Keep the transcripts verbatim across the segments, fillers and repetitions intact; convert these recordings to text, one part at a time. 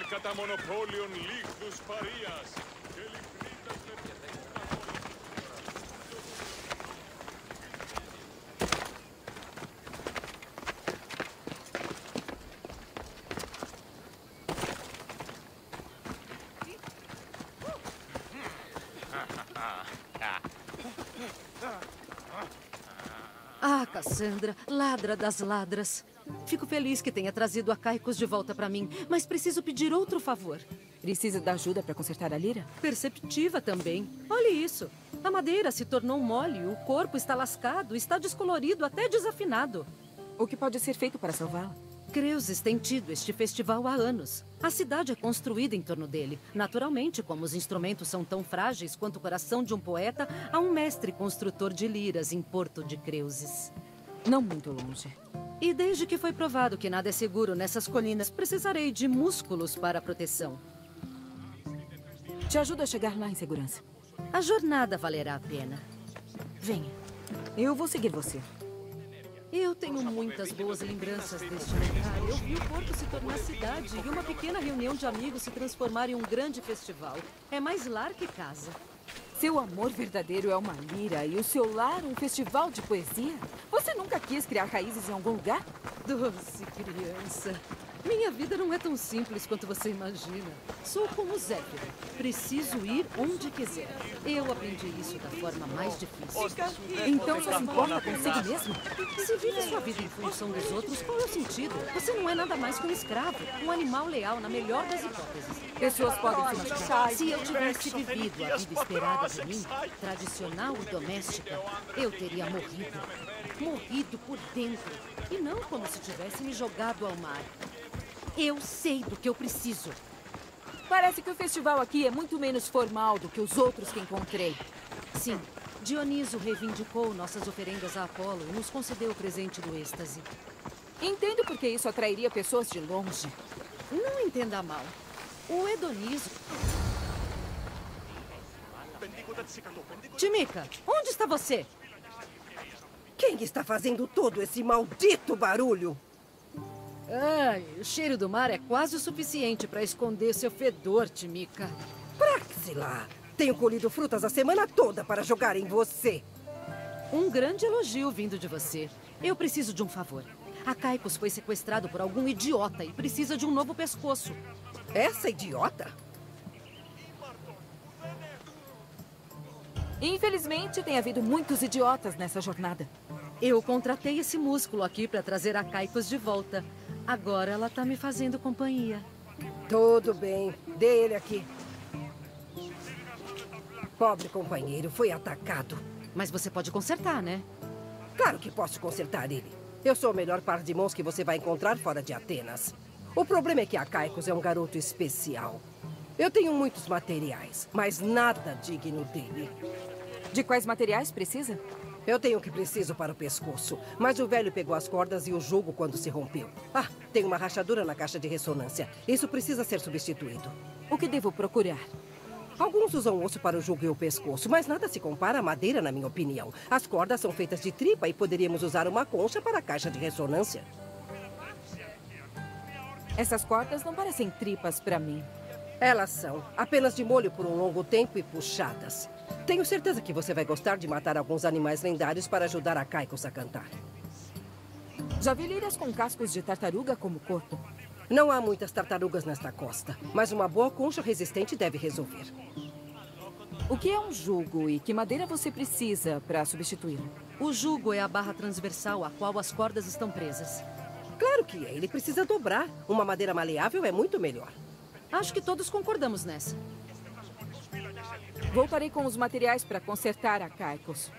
κατά μονοπόλιον λίχθους παρείας και λιχνίτας με Ah, Cassandra, ladra das ladras. Fico feliz que tenha trazido a Caicos de volta para mim, mas preciso pedir outro favor. Precisa da ajuda para consertar a lira? Perceptiva também. Olhe isso. A madeira se tornou mole, o corpo está lascado, está descolorido, até desafinado. O que pode ser feito para salvá-la? Creuses tem tido este festival há anos. A cidade é construída em torno dele. Naturalmente, como os instrumentos são tão frágeis quanto o coração de um poeta, há um mestre construtor de liras em Porto de Creuses. Não muito longe. E desde que foi provado que nada é seguro nessas colinas, precisarei de músculos para proteção. Te ajudo a chegar lá em segurança. A jornada valerá a pena. Venha. Eu vou seguir você. Eu tenho muitas boas lembranças deste lugar. Eu vi o porto se tornar cidade e uma pequena reunião de amigos se transformar em um grande festival. É mais lar que casa. Seu amor verdadeiro é uma lira e o seu lar um festival de poesia? Você nunca quis criar raízes em algum lugar? Doce criança. Minha vida não é tão simples quanto você imagina. Sou como Zéfiro. Preciso ir onde quiser. Eu aprendi isso da forma mais difícil. Então só se importa consigo mesmo? Se vive sua vida em função dos outros, qual é o sentido? Você não é nada mais que um escravo. Um animal leal, na melhor das hipóteses. Pessoas podem se machucar. Se eu tivesse vivido a vida esperada de mim, tradicional e doméstica, eu teria morrido. Morrido por dentro. E não como se tivesse me jogado ao mar. Eu sei do que eu preciso. Parece que o festival aqui é muito menos formal do que os outros que encontrei. Sim, Dioniso reivindicou nossas oferendas a Apolo e nos concedeu o presente do êxtase. Entendo porque isso atrairia pessoas de longe. Não entenda mal. O hedonismo... Timika, onde está você? Quem está fazendo todo esse maldito barulho? Ai, o cheiro do mar é quase o suficiente para esconder seu fedor, Timika. Praxila, tenho colhido frutas a semana toda para jogar em você. Um grande elogio vindo de você. Eu preciso de um favor. A Caicos foi sequestrado por algum idiota e precisa de um novo pescoço. Essa idiota? Infelizmente, tem havido muitos idiotas nessa jornada. Eu contratei esse músculo aqui para trazer a Caicos de volta. Agora ela tá me fazendo companhia. Tudo bem. Dê ele aqui. Pobre companheiro, foi atacado. Mas você pode consertar, né? Claro que posso consertar ele. Eu sou o melhor par de mãos que você vai encontrar fora de Atenas. O problema é que a Caicos é um garoto especial. Eu tenho muitos materiais, mas nada digno dele. De quais materiais precisa? Eu tenho o que preciso para o pescoço, mas o velho pegou as cordas e o jugo quando se rompeu. Ah, tem uma rachadura na caixa de ressonância. Isso precisa ser substituído. O que devo procurar? Alguns usam osso para o jugo e o pescoço, mas nada se compara à madeira, na minha opinião. As cordas são feitas de tripa e poderíamos usar uma concha para a caixa de ressonância. Essas cordas não parecem tripas para mim. Elas são, apenas de molho por um longo tempo e puxadas. Tenho certeza que você vai gostar de matar alguns animais lendários para ajudar a Caicos a cantar. Já vi liras com cascos de tartaruga como corpo. Não há muitas tartarugas nesta costa, mas uma boa concha resistente deve resolver. O que é um jugo e que madeira você precisa para substituí-lo? O jugo é a barra transversal a qual as cordas estão presas. Claro que é. Ele precisa dobrar. Uma madeira maleável é muito melhor. Acho que todos concordamos nessa. Voltarei com os materiais para consertar a Caicos.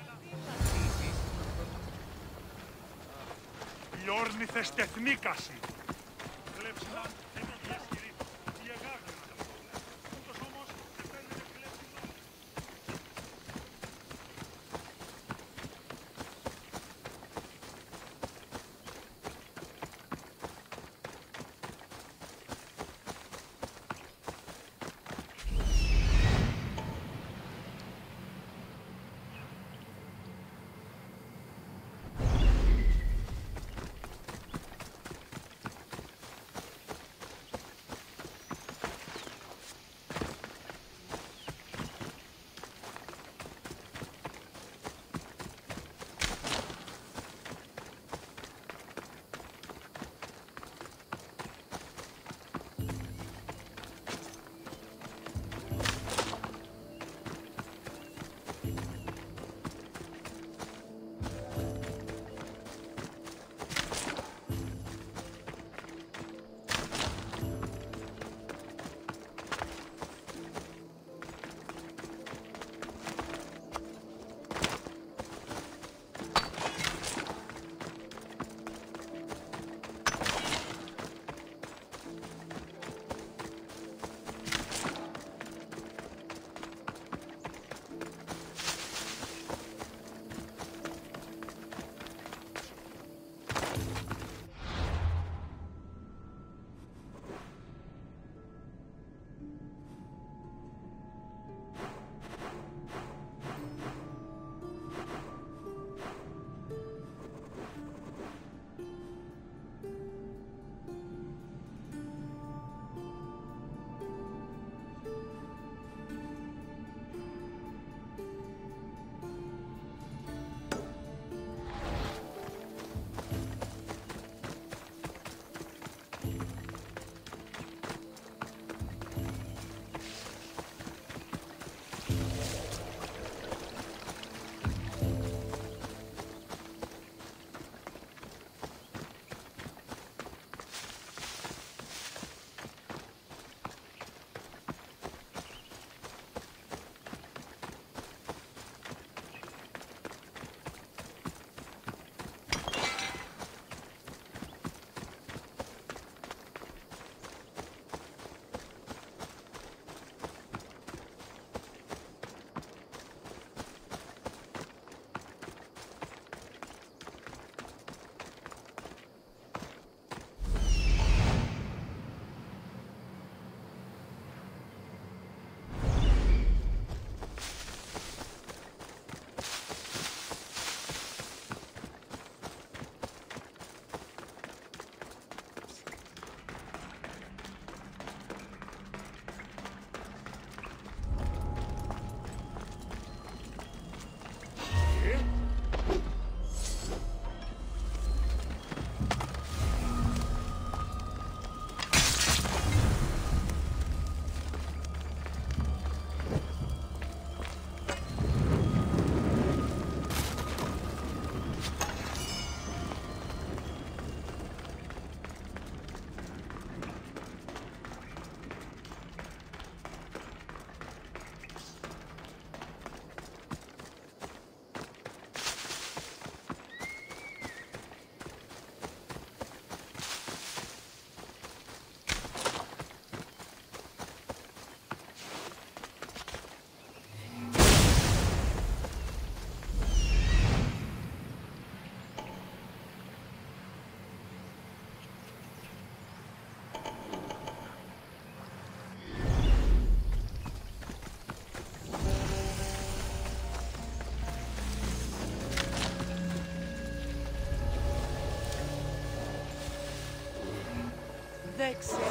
δέξε.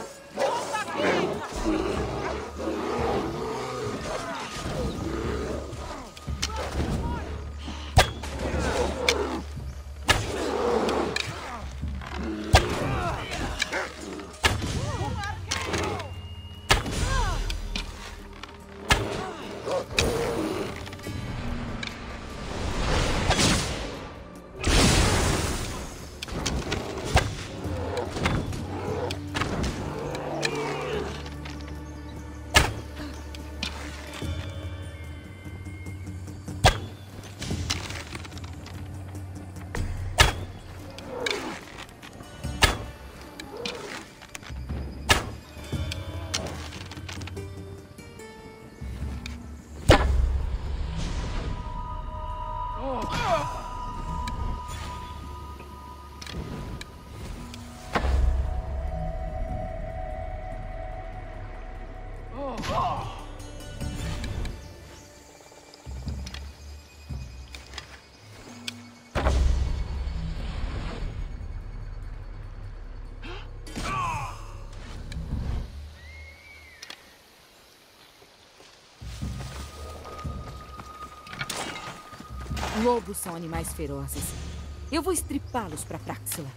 Lobos são animais ferozes. Eu vou estripá-los para Praxila.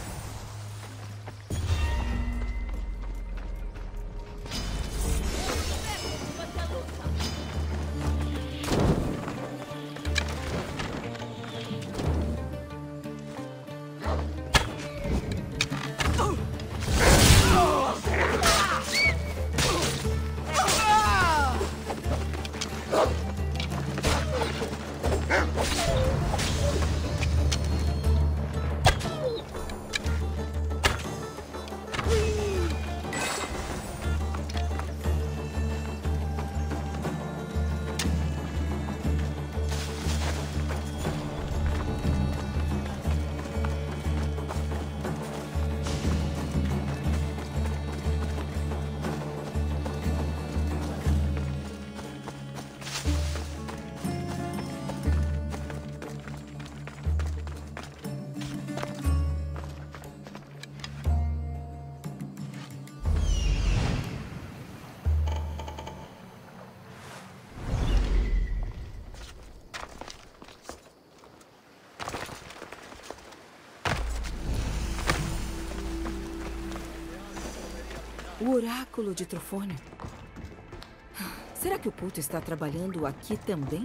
O oráculo de Trofone. Será que o culto está trabalhando aqui também?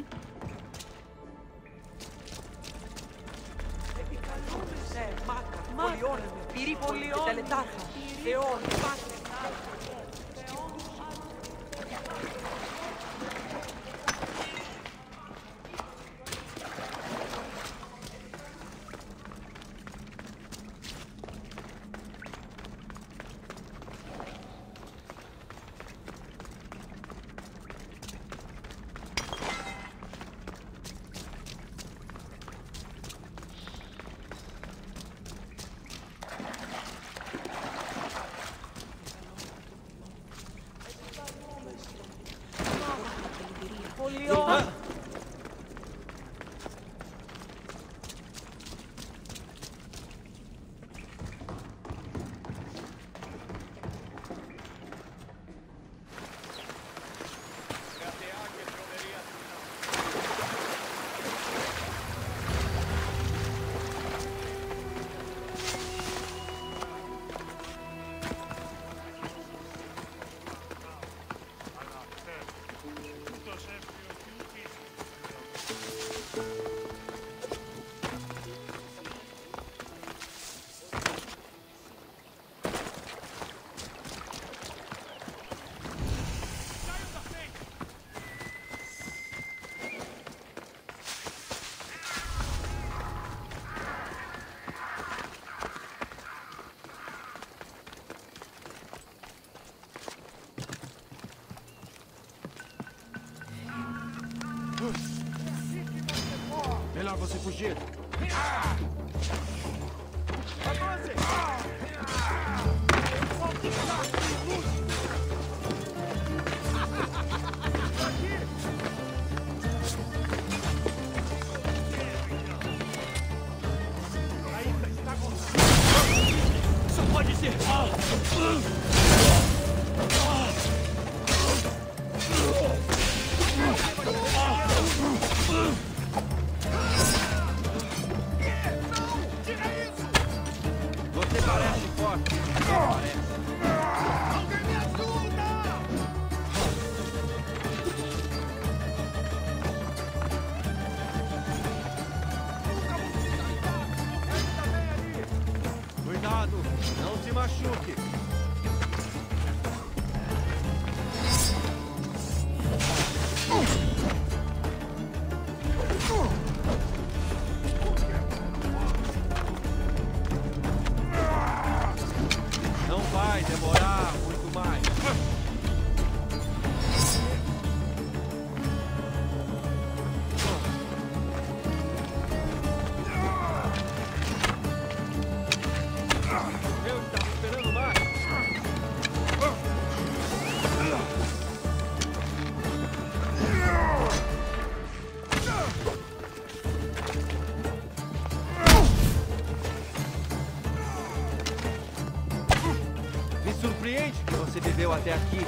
Melhor você fugir. Isso pode ser Você parece forte. Parece. Alguém me ajuda! Cuidado, não se machuque. Não vai demorar muito mais. Eu estava esperando mais. Me surpreende que você viveu até aqui.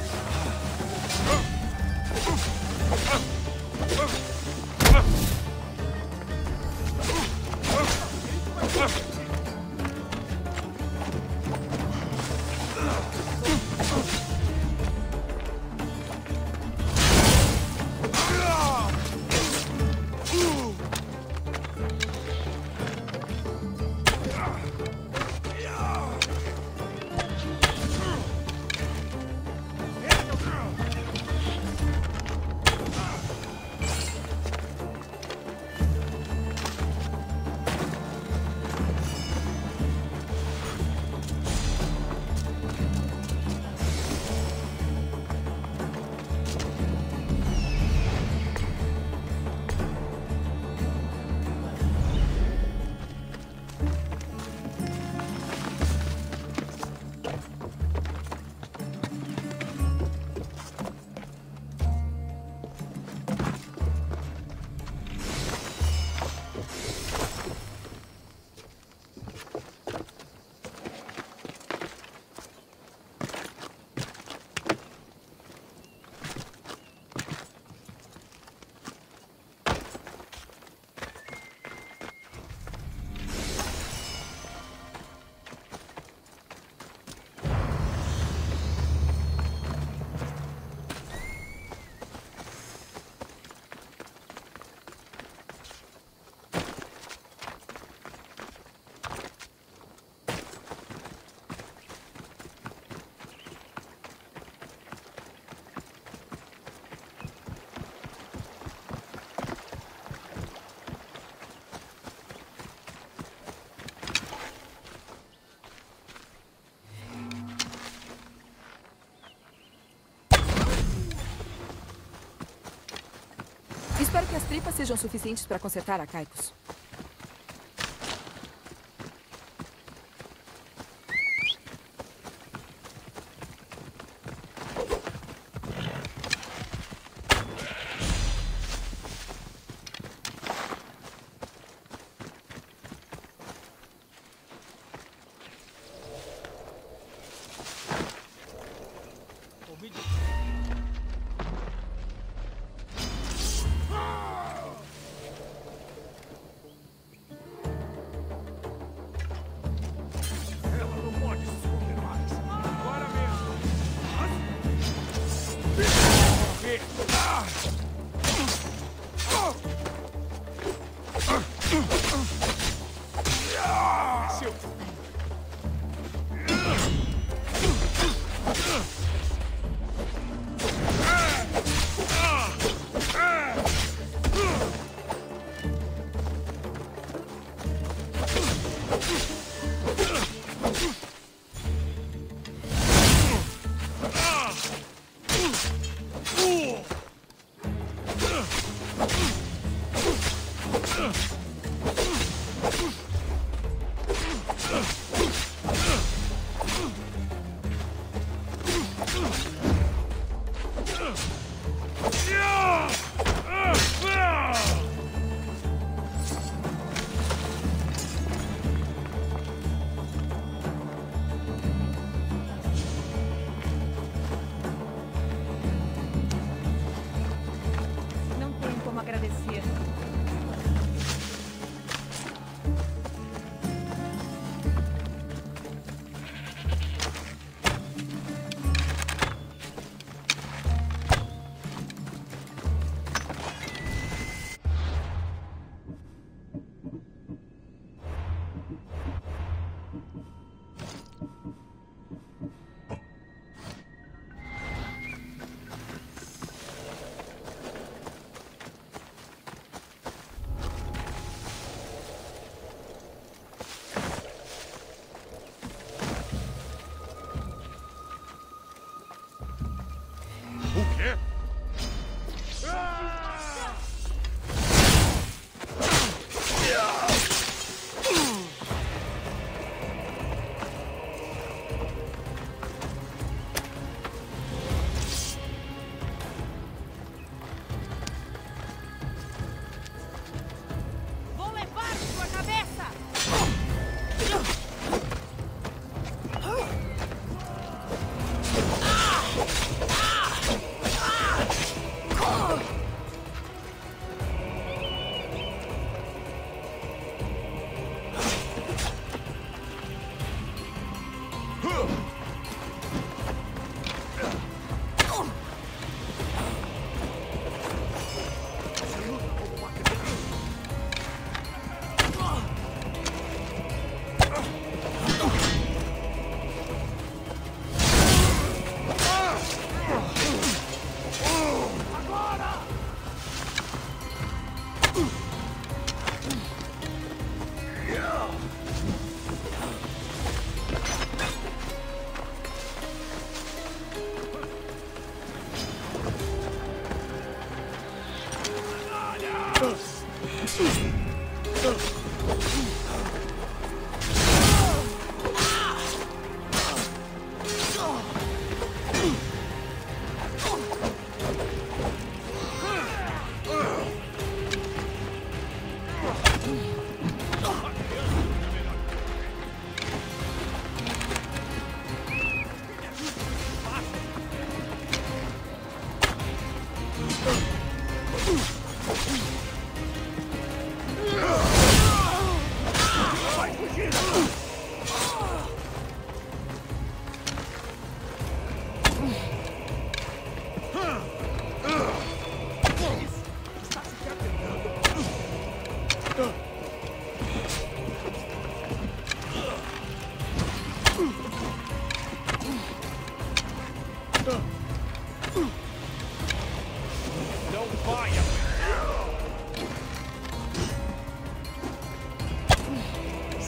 Espero que as tripas sejam suficientes para consertar a Caicos.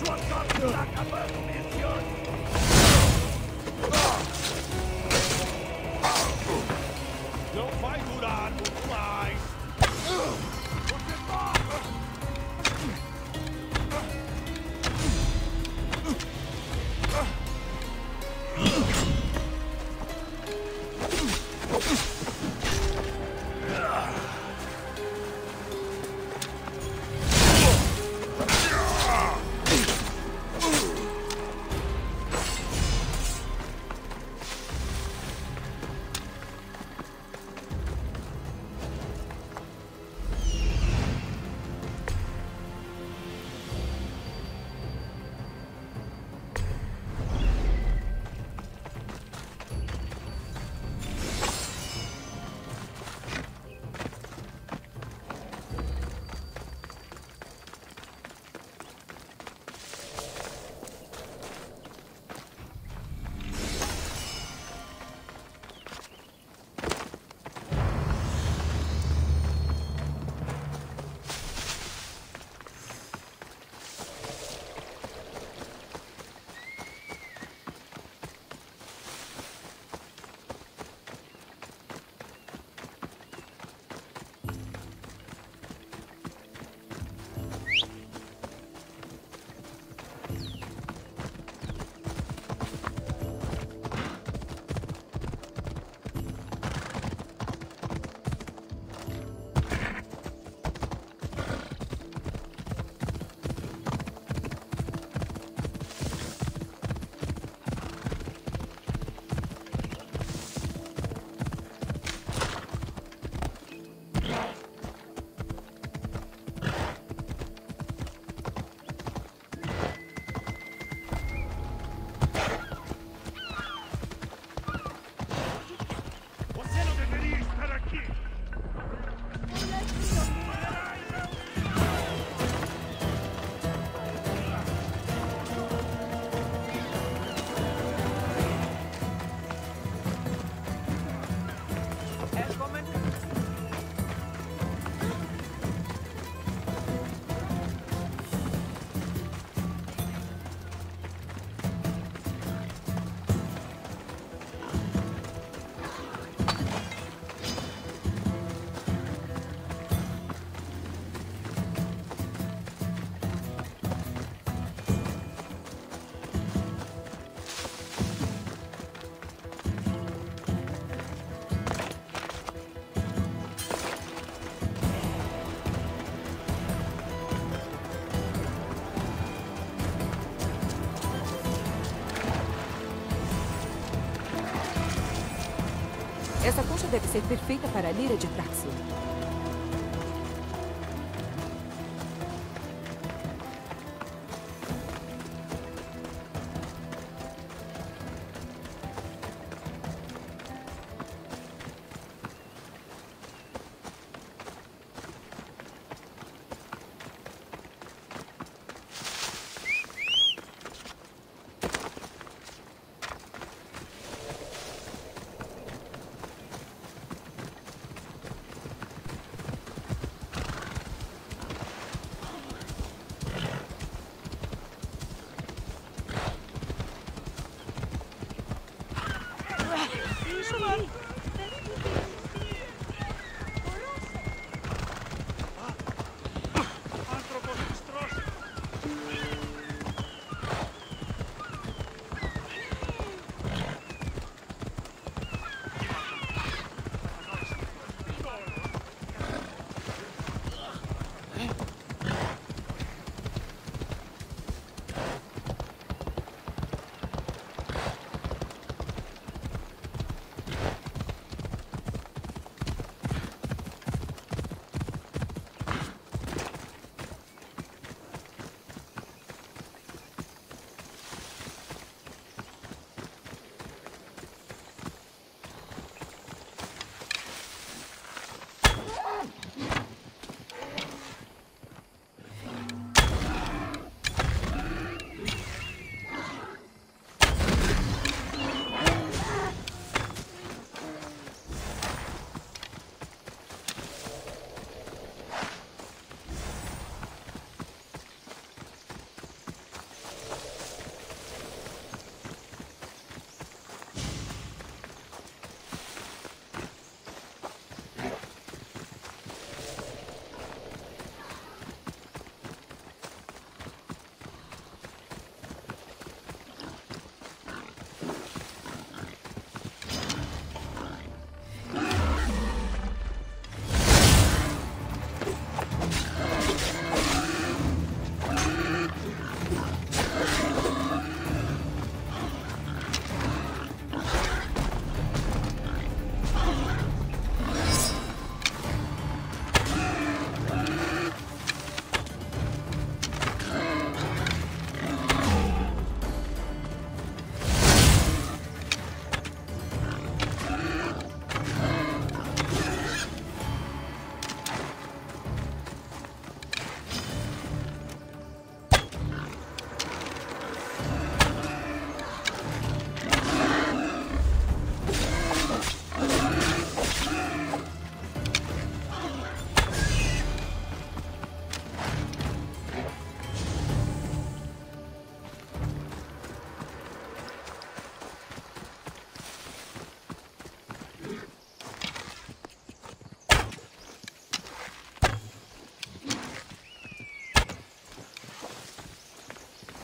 Sua sorte está acabando, Mercione! Não vai durar muito mais! Você morre! Essa concha deve ser perfeita para a lira de Praxio.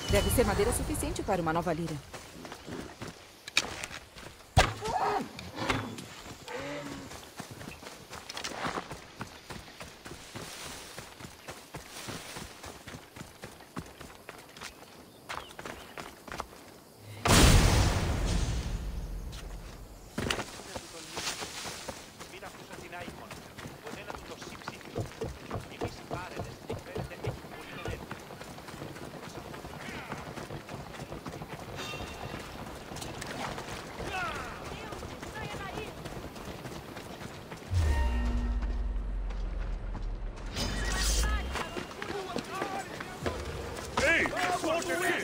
Deve ser madeira suficiente para uma nova lira. Ei, solte ele!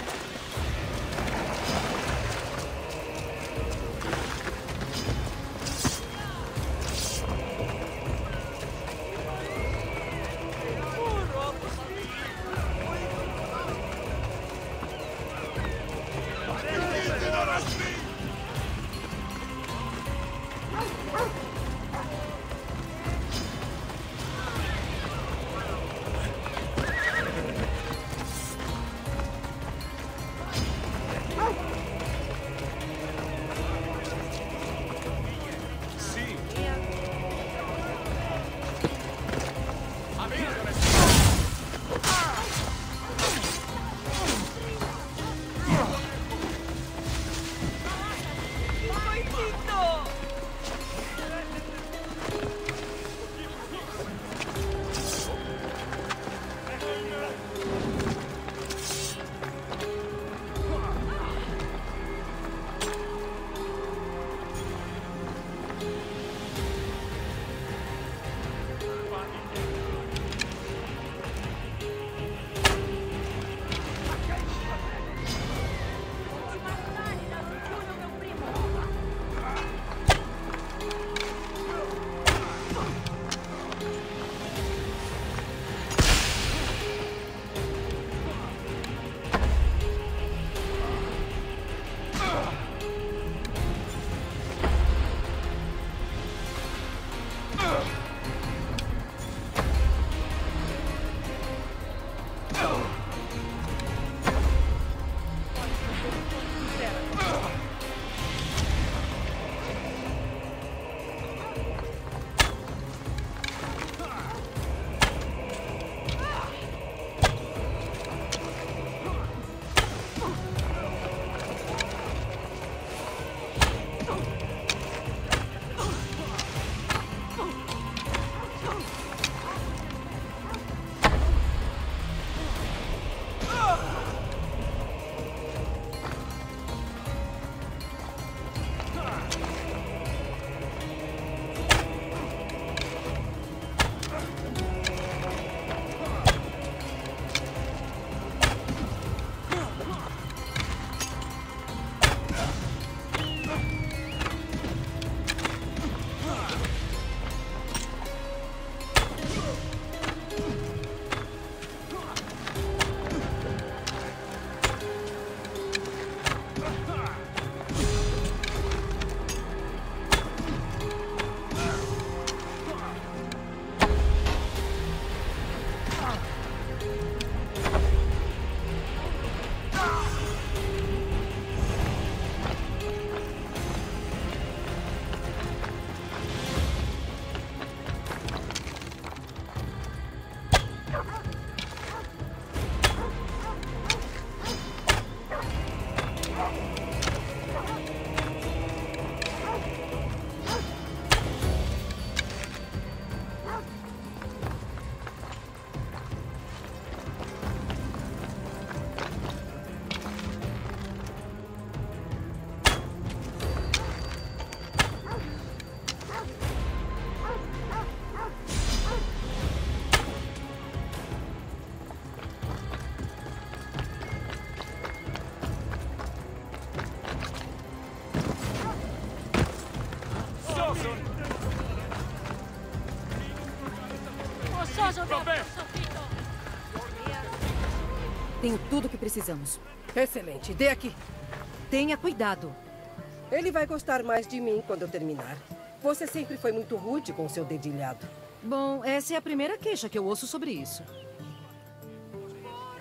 Tenho tudo o que precisamos. Excelente. Dê aqui. Tenha cuidado. Ele vai gostar mais de mim quando eu terminar. Você sempre foi muito rude com o seu dedilhado. Bom, essa é a primeira queixa que eu ouço sobre isso.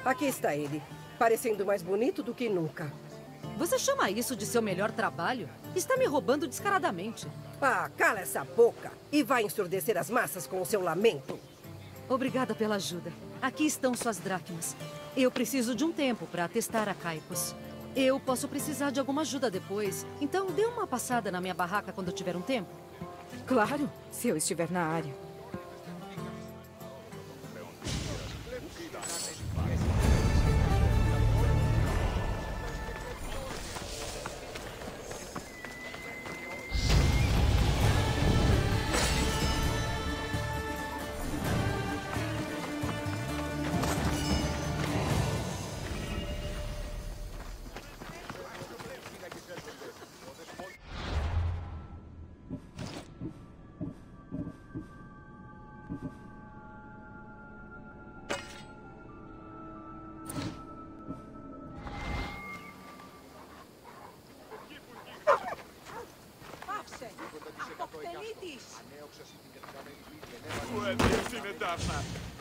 Aqui está ele, parecendo mais bonito do que nunca. Você chama isso de seu melhor trabalho? Está me roubando descaradamente. Ah, cala essa boca e vai ensurdecer as massas com o seu lamento. Obrigada pela ajuda. Aqui estão suas dracmas. Eu preciso de um tempo para testar a Caicos. Eu posso precisar de alguma ajuda depois, então dê uma passada na minha barraca quando tiver um tempo. Claro, se eu estiver na área. Που έτσι είναι τάφα.